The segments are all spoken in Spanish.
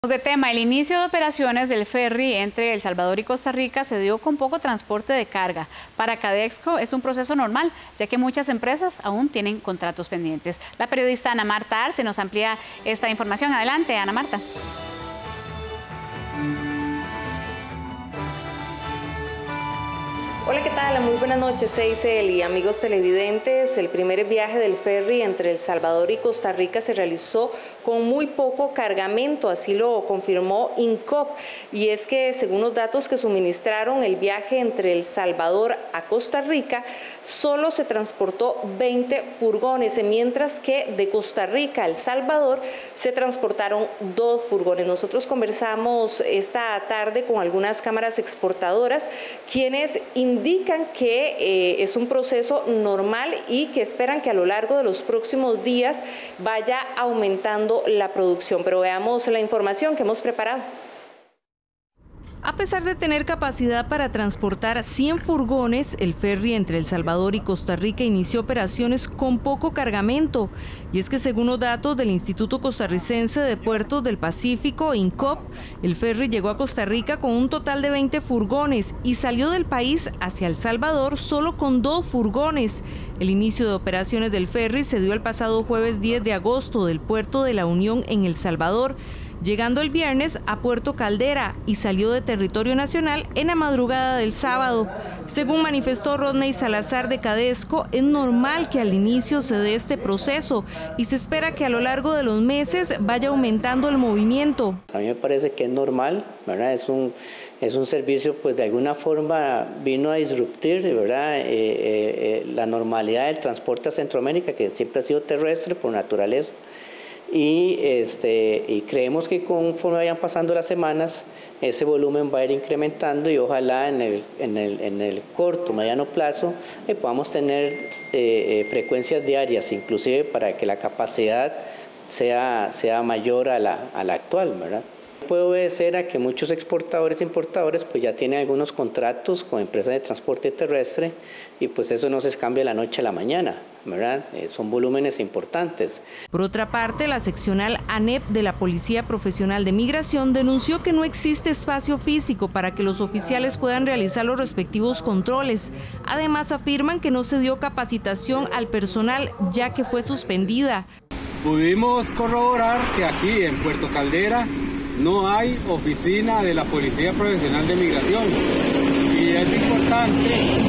De tema, el inicio de operaciones del ferry entre El Salvador y Costa Rica se dio con poco transporte de carga. Para Cadexco es un proceso normal, ya que muchas empresas aún tienen contratos pendientes. La periodista Ana Marta Arce nos amplía esta información. Adelante, Ana Marta. Hola, ¿qué tal? Muy buenas noches, Eisel y amigos televidentes. El primer viaje del ferry entre El Salvador y Costa Rica se realizó con muy poco cargamento, así lo confirmó INCOP. Y es que, según los datos que suministraron, el viaje entre El Salvador a Costa Rica solo se transportó 20 furgones, mientras que de Costa Rica a El Salvador se transportaron 2 furgones. Nosotros conversamos esta tarde con algunas cámaras exportadoras, quienes indican que es un proceso normal y que esperan que a lo largo de los próximos días vaya aumentando la producción. Pero veamos la información que hemos preparado. A pesar de tener capacidad para transportar 100 furgones, el ferry entre El Salvador y Costa Rica inició operaciones con poco cargamento. Y es que, según los datos del Instituto Costarricense de Puertos del Pacífico, INCOP, el ferry llegó a Costa Rica con un total de 20 furgones y salió del país hacia El Salvador solo con 2 furgones. El inicio de operaciones del ferry se dio el pasado jueves 10 de agosto del puerto de La Unión en El Salvador, llegando el viernes a Puerto Caldera y salió de territorio nacional en la madrugada del sábado. Según manifestó Rodney Salazar de Cadexco, es normal que al inicio se dé este proceso y se espera que a lo largo de los meses vaya aumentando el movimiento. A mí me parece que es normal, ¿verdad? Es un servicio, pues de alguna forma vino a disruptir, ¿verdad? La normalidad del transporte a Centroamérica, que siempre ha sido terrestre por naturaleza. Y creemos que conforme vayan pasando las semanas, ese volumen va a ir incrementando y ojalá en el corto, mediano plazo podamos tener frecuencias diarias, inclusive para que la capacidad sea mayor a la actual, ¿verdad? Puede obedecer a que muchos exportadores e importadores pues ya tienen algunos contratos con empresas de transporte terrestre y pues eso no se cambia de la noche a la mañana, ¿verdad? Son volúmenes importantes. Por otra parte, la seccional ANEP de la Policía Profesional de Migración denunció que no existe espacio físico para que los oficiales puedan realizar los respectivos controles. Además, afirman que no se dio capacitación al personal ya que fue suspendida. Pudimos corroborar que aquí en Puerto Caldera no hay oficina de la Policía Profesional de Migración y es importante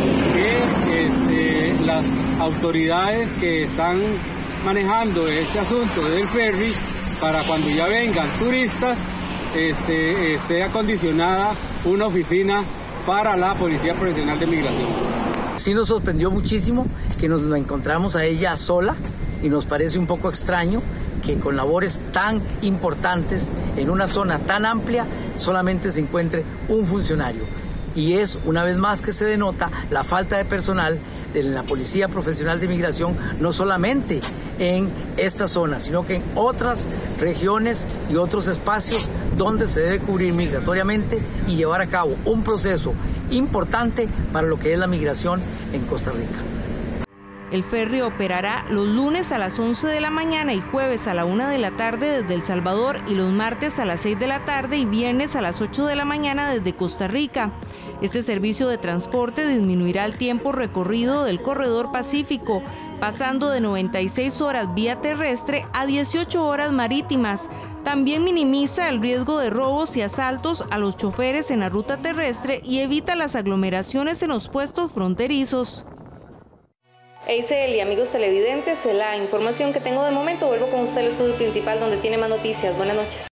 que las autoridades que están manejando este asunto del ferry, para cuando ya vengan turistas, esté acondicionada una oficina para la Policía Profesional de Migración. Sí nos sorprendió muchísimo que nos la encontramos a ella sola y nos parece un poco extraño que con labores tan importantes en una zona tan amplia solamente se encuentre un funcionario. Y es una vez más que se denota la falta de personal de la Policía Profesional de Migración, no solamente en esta zona, sino que en otras regiones y otros espacios donde se debe cubrir migratoriamente y llevar a cabo un proceso importante para lo que es la migración en Costa Rica. El ferry operará los lunes a las 11 de la mañana y jueves a la 1 de la tarde desde El Salvador y los martes a las 6 de la tarde y viernes a las 8 de la mañana desde Costa Rica. Este servicio de transporte disminuirá el tiempo recorrido del corredor pacífico, pasando de 96 horas vía terrestre a 18 horas marítimas. También minimiza el riesgo de robos y asaltos a los choferes en la ruta terrestre y evita las aglomeraciones en los puestos fronterizos. Eisel y amigos televidentes, la información que tengo de momento. Vuelvo con usted al estudio principal donde tiene más noticias. Buenas noches.